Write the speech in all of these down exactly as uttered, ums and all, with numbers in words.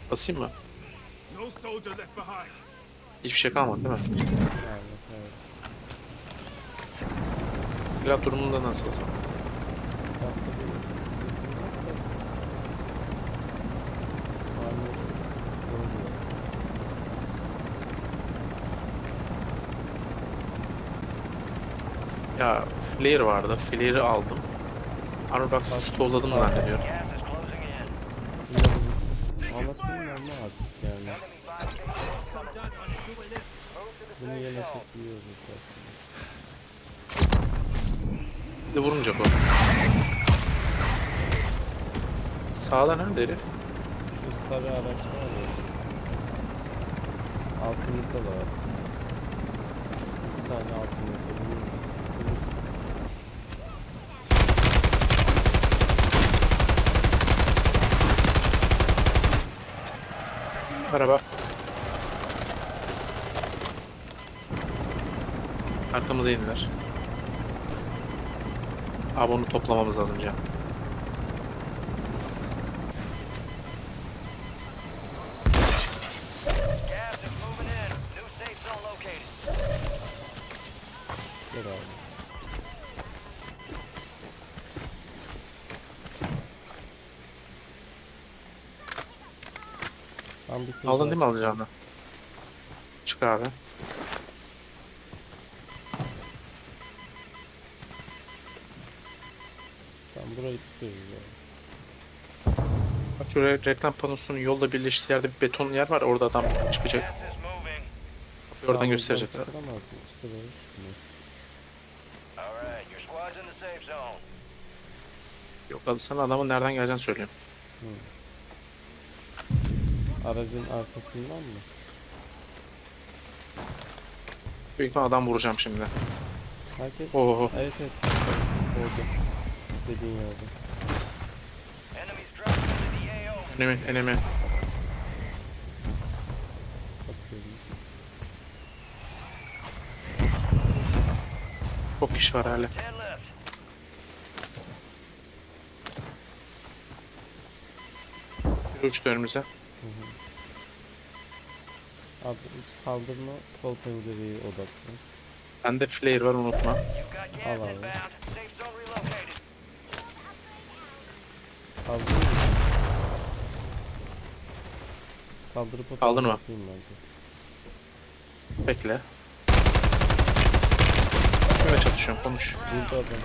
Basayım mı? No soldier left behind. Hiçbir şey kalmadı değil mi? Evet, evet. Silah durumunda nasılsın? Kitapta bir sıkıntı yok da. Armor oluyor. Ya flare vardı. Flare'i aldım. Armor box'ı stolladım zannediyorum. Bunların anasının ama artık yani. Bunu yemesek iyi olur aslında. Bir de vurunca bu. Sağda nerede herif? Şu sarı araç var ya. Altımızda da var aslında. Bir tane altımızda buluruz. Araba. Arkamıza indiler. Abi onu toplamamız lazım Can. Gel abi. Ben bir kez Aldın daha değil mi alacağını? Çık abi. Ben burayı tutuyoruz ya. Bak şuraya reklam panosunun yolda birleştiği yerde bir beton yer var. Orada adam çıkacak. Oradan gösterecek. Çıkıramaz mı? Çıkılır. Yok hadi sana adamın nereden geleceğini söyleyeyim. Hı. Aracın arkasından mı? Büyük ihtimal adam vuracağım şimdi. Herkes... Oho. Evet evet. Orada. Dediğin yerde. Enemi, enemi. Bakıyorum. Çok kişi var hala. Bir uçtu önümüze. Hı hı. Abi hiç kaldırma, sol pencereye odaklan. Bende flare var unutma. Al abi. Kaldırır mısın? Kaldırıp o Kaldırma. tarafa atayım bence. Bekle. Kime çalışıyorum konuş. Burada adam.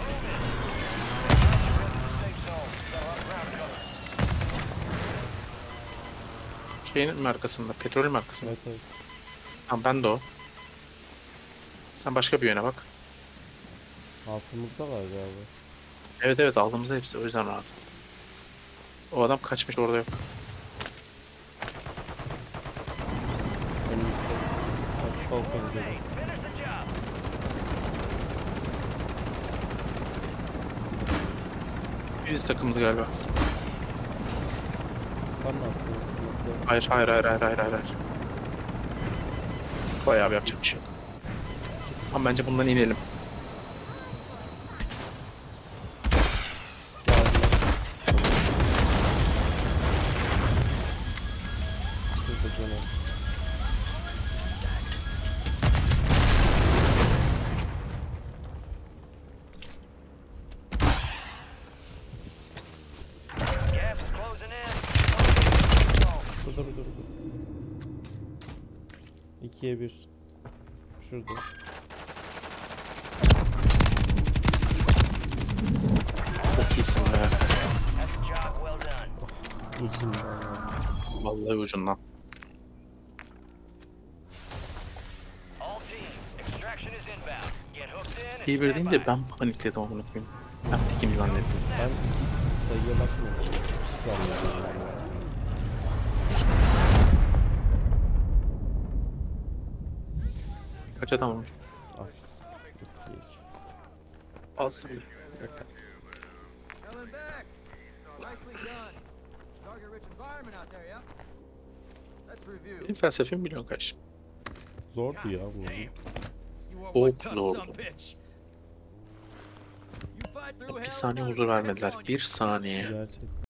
Şeyin mi arkasında? Petrolün mü arkasında? Evet evet. Tamam ben de o. Sen başka bir yöne bak. Altımızda var galiba. Evet evet aldığımızda hepsi o yüzden rahat. O adam kaçmış orada yok. Önümüzde. Bak sol pencere. Biz takımız galiba. Sen ne yapıyorsun? Smoke'la- Hayır hayır hayır hayır hayır hayır. Bayağı bir yapacak bir şey yok. Ama bence bundan inelim. Geldiler. Şurada canım. Dur dur dur dur. İkiye bir. Şurada. Çok iyisin be. Ucunda. Vallahi ucundan. İyi bir değil de ben panikledim onu koyayım. Ben pikim zannettim. Ben sayıya bakmıyorum. Hiç zannediyorum yani. Kaç adam var? Az. İkiye üç. Az tabii. Coming back. Nicely done. Target rich environment out there, yeah? Let's review. Benim felsefemi biliyorsun kardeşim. Zordu ya bu. You are Çok one tough zordu. son bitch. You fight through Bir hell saniye and huzur not a vermediler. on you. Bir saniye. Gerçekten.